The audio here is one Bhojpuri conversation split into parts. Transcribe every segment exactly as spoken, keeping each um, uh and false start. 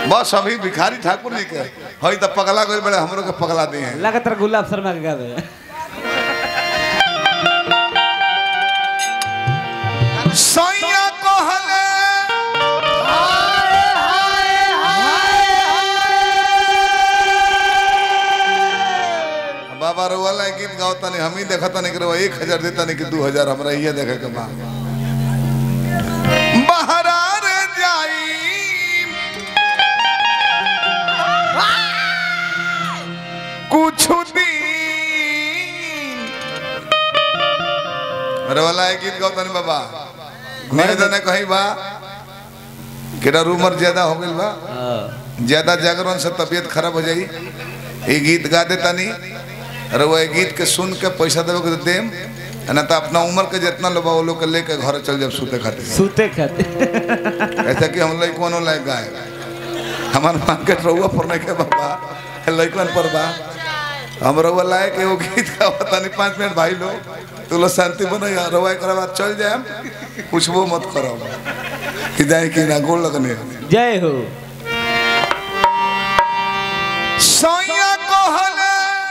बस अभी भिखारी ठाकुर जी के हई तो पगला गए बड़े हमरो के पगला दिए हैं लगातार गुलाब शर्मा के गावे सैया कहले बाबा रोवाला गीत गावता नहीं हम ही देखता नहीं करो एक हजार देता नहीं कि दो हजार हमरा ये देखे के बा बहरार जाई कुछ दिन रोवाला गीत गावता नहीं बाबा मेरे जने कहीं बा केड़ा रूमर ज्यादा हो गइल बा ज्यादा जागरण से तबीयत खराब हो जाई ये गीत गा देता नहीं अरे वो गीत के सुन के पैसा देवे के देम ना तो अपना उम्र के जितना लोग वो लोग के लेके घर चल जाए सूते खाते सूते खाते ऐसा कि हम लइक कोनो लायक गाए हमार मार्केट रहुआ पर नहीं के बाबा लइकन पर बा हम रहुआ लायक वो गीत का पता नहीं पाँच मिनट भाई लोग तो लो शांति बनो यार रहुआ एक बार चल जाए कुछ वो मत करो कि जाए कि ना गोल लगने जय हो सैया कहले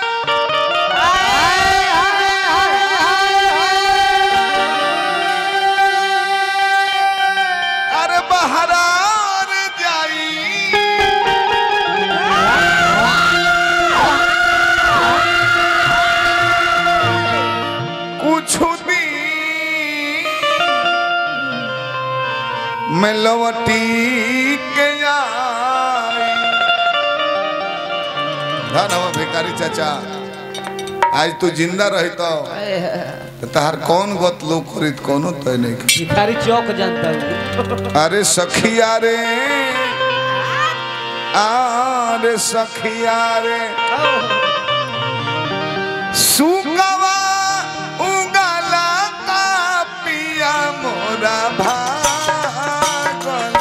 बहरार जाई कुछ दिन मैं लौटी के आई धन भिखारी चाचा आज तू जिंदा रही तो तहार कौन गत लोग खरीद कोनो तय नहीं भिखारी चौक जानता हूँ अरे सखिया रे आरे सखिया रे सुकवा उगला का पिया मोरा भागल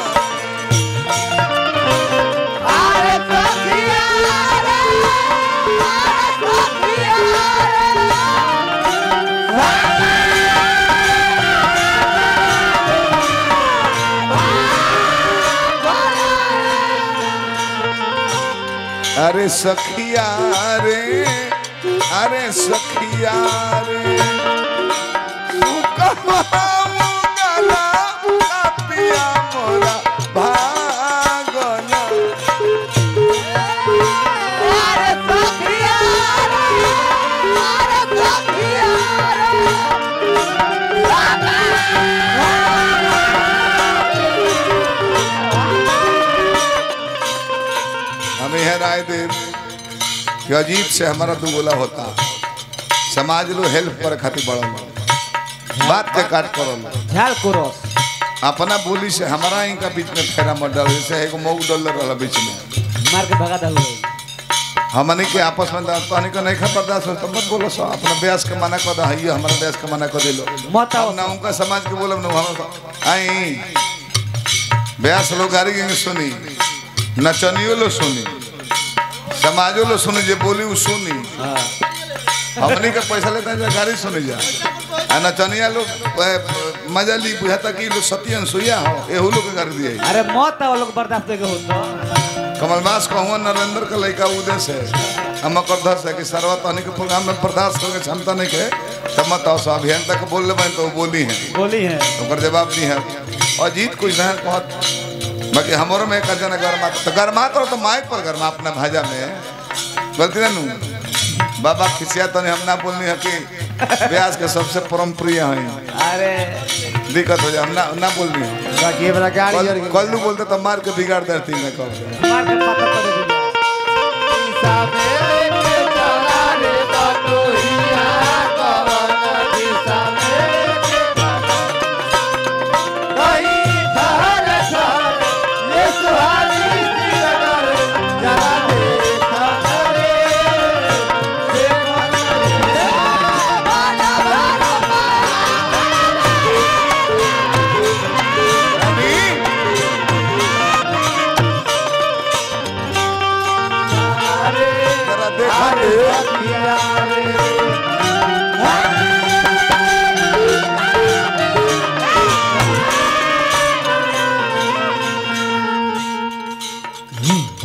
अरे सखिया रे अरे सखिया अरे सखिया रे अरे सखिया रे सुकवा उगला का पिया मोरा भागल अरे सखिया रे अरे सखिया हमें है राय दे कि अजीब से हमारा दुगोला होता समाज लो हेल्प कर खातिर बड़ा बात के काट करो झाल कोरस अपना बोली से हमारा इनका बीच में फेरा मत डालो जैसे एक मऊ डॉलर वाला बीच में मार के भगा दल हमने के आपस में तहनी को नहीं खा बर्दाश्त हो तो मत बोलो सो अपना ब्यास के मना कर दो हइयो हमारा ब्यास के मना कर दिलो मत आओ ना उनका समाज के बोलब ना हम आई ब्यास लोग गाड़ी के सुनी नचनियो लो सुनी समाजो लो सुनी जे बोली वो सुनी हमने के पैसा लेता है गाड़ी सुनी जा आ नचनिया लोग मजा ली बुझाता कि लोग सत्यन सुइया हो एहू लोग के गाड़ी दिए अरे मत आओ लोग बर्दाश्त के हो तो कमलबास कहूँ नरेंद्र का लड़का उदेश है हम करधस है कि सर्वा तहनी के प्रोग्राम में बर्दाश्त करके क्षमता नहीं है तब मत आओ अभियंता के बोल ले तो बोली है बोली है तो जवाब नहीं है और जीत कुछ नहीं बहुत बाकी हमारे में एक जना गर्मा तो गर्मा तो, तो माइक पर गर्मा अपना भाजा में गलती ना नू बाबा खिसिया तो हम ना बोलनी है कि ब्यास के सबसे परम प्रिय हैं अरे दिक्कत हो जाए हम ना ना बोलनी है बाकी बड़ा गाड़ी कल कल बोलते तो मार के बिगाड़ देती मैं कब मार के पता कर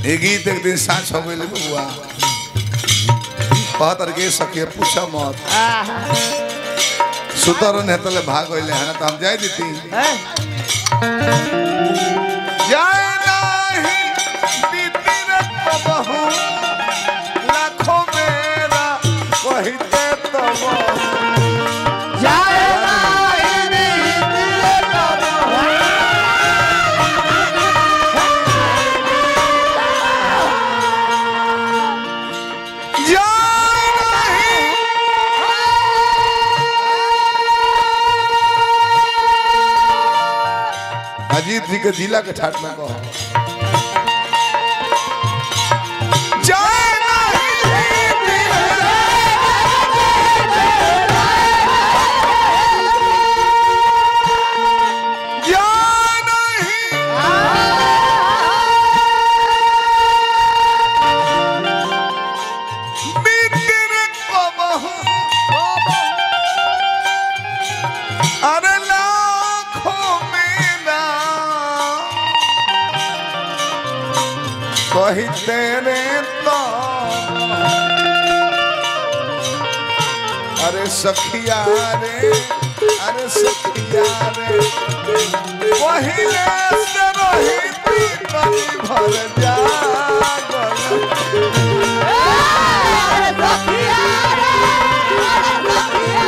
ये गीत एक दिन सांच हो गई बबुआ कहतर के सखिए पूछा मत सुतर ने तले भाग गइले है ना तो हम जाय देती जाय नाही बीती रे बहू लाखों मेरा कहिते तो जाए नाही बीती रे बहू अजीत जी के जिला के ठाट में कहो जाए नहीं जाए नहीं बीते को बहू अरे लाखों कही तेरे तो अरे सखिया रे अरे सखिया रे पहिले से रही कभी भर जागल सखिया रे सखिया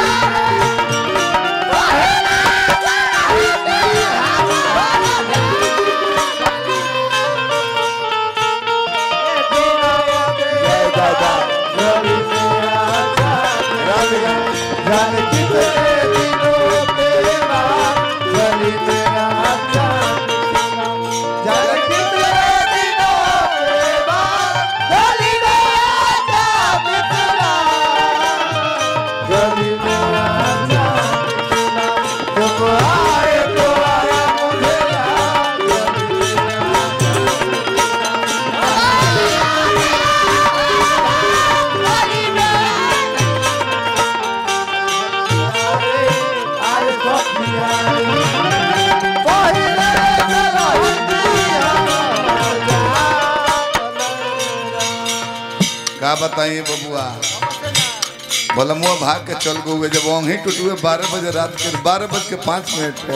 का बताइए बबुआ बोला मुआ भाग के चल गए जब वहीं टूटुए बारह बजे रात के बारह बज के पाँच मिनट पर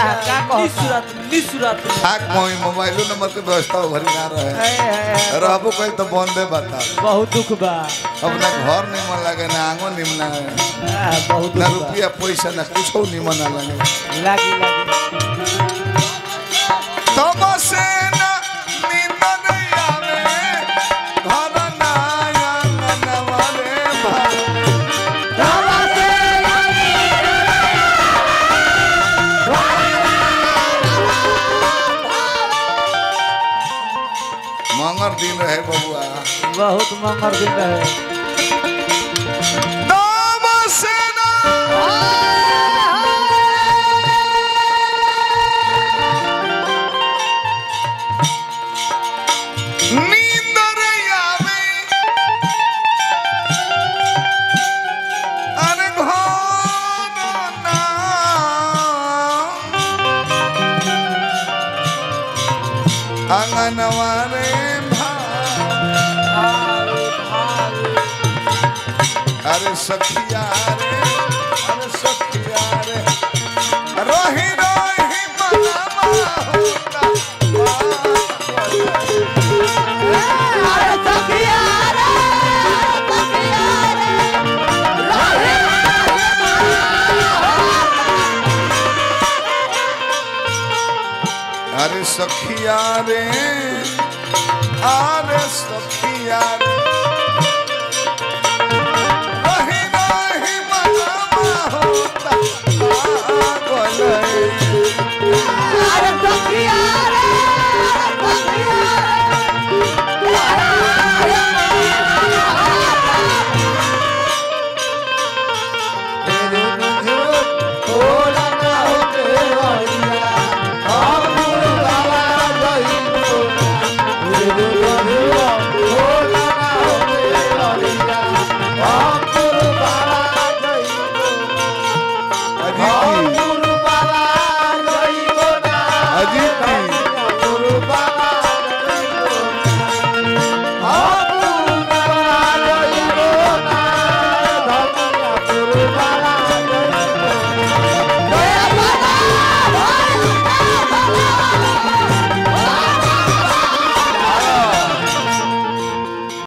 थाक मोई मोबाइलो नंबर के व्यवस्था भरी ना रहे रहबो कल तो बंदे बता बहुत दुख बा अपना घर निमन लगे ना आंगो निमना बहुत ना रुपया पैसा ना कुछ निमन ना लगे लागी लागी तब से ना नींद नहीं आवे घर ना आंगनवा रे भाई मंगर दिन रहे बबुआ बहुत मंगर दिन रहे तब से ना नींद नहीं आवे अरे घर ना आंगनवा रे अरे सखिया रे अरे सखिया रे रोही रोही मनामा होता अरे सखिया रे सखिया रे अरे सखिया रे अरे सखिया रे